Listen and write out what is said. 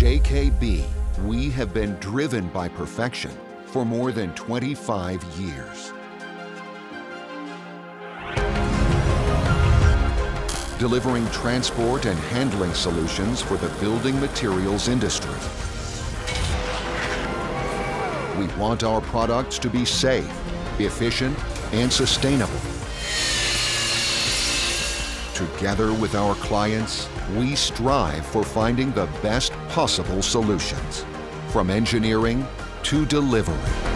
JKB, we have been driven by perfection for more than 25 years. Delivering transport and handling solutions for the building materials industry. We want our products to be safe, efficient, and sustainable. Together with our clients, we strive for finding the best possible solutions, from engineering to delivery.